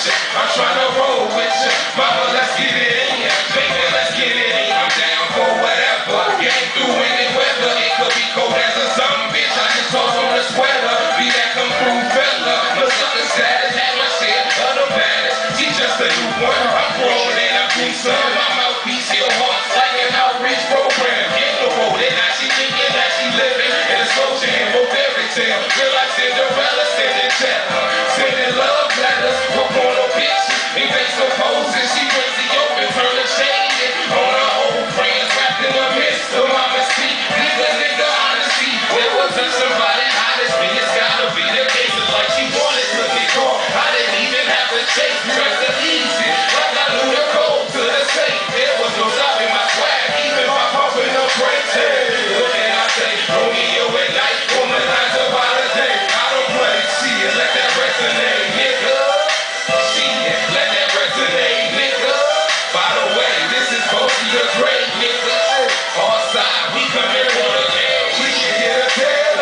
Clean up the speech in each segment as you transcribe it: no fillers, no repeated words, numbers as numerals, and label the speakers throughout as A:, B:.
A: you. I'm trying to roll with you. Mama, let's get it in ya. Baby, let's get it in. I'm down for whatever. Game through any weather. It could be cold as a sun, bitch. I just toss on a sweater. Be that come through fella. No sucker status. Had my share of the baddest. She just a new one. I'm grown and I'm doing some. My mouthpiece heal hearts like an outreach program. Get the road and now she thinking that she living in a slow jam. Oh, fairy tale. Feel like Cinderella sending cheddar. Sending love letters. Her porno pictures. In face of poses. She breaks the open, turn the shade on her old friends. Wrapped in a mist of mama's feet. Nigga, honesty. Never touch somebody honest. Me, it's gotta be the case. It's like she wanted to get caught. I didn't even have to chase. Press the easy. Like I knew the code to the safe. There was no stopping my swag. Even by pumping up brakes. Hey, what can I say? Romeo at night. Woman lines up by the day. I don't play. See it. Let that resonate, nigga. See it. Let that resonate, nigga. By the way, this is supposed to be a great nigga. All side, we come here for the game. We can get a tail.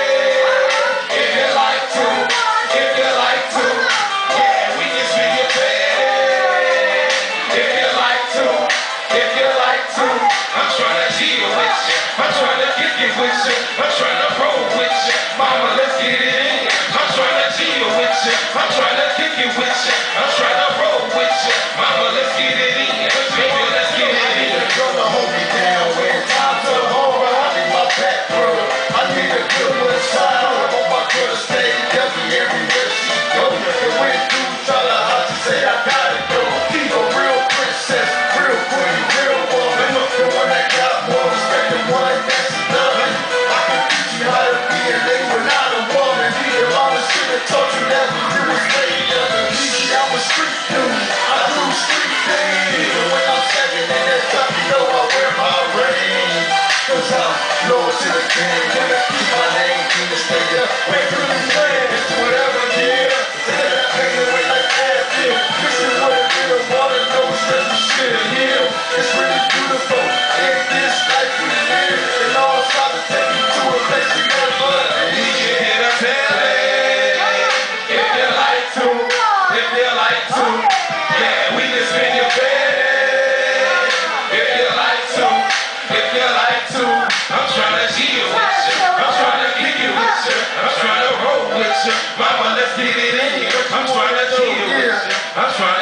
A: If you like to. If you like to. Yeah, we can spin your bed. If you like to. If you like to. I'm trying to chill with you. I'm trying to kick it with you. I'm trying to roll with you. Mama, let's get it in. I'm trying to chill with you. I'm trying to kick it with you. I'm trying to roll with you. Mama, let's get it in. Baby, let's get it in.
B: Gonna hold me down when time to hold. I need my back, bro. I need a good one side. I want my girl to stay healthy everywhere she go. And when you try to hide, you say I gotta go. She's a real princess, real queen, real woman. The one that got more respect than one that's done. I can teach you how to be a lady without a woman. Your mama should have taught you that when you was lady under me. I'm a street dude. I do street things. Even when I'm stepping in that top, you know I wear my ring. Cause I'm loyal to the game. Wanna keep my name, keep it stay up. Wait till you plan, it's whatever, yeah. Instead of pain away like Advil. Mixing with a bit of water, no stress, we shit heal. It's really beautiful. In this life we live. And all try to take you to a place we never.
A: We can hit a tail. If you like to. If you like to. Yeah, we can spin your bed. If you like to. If you like to. I'm trying to chill with you. I'm trying to kick it with you. I'm trying to roll with you. Mama, let's get it in. I'm trying to chill with you. I'm trying to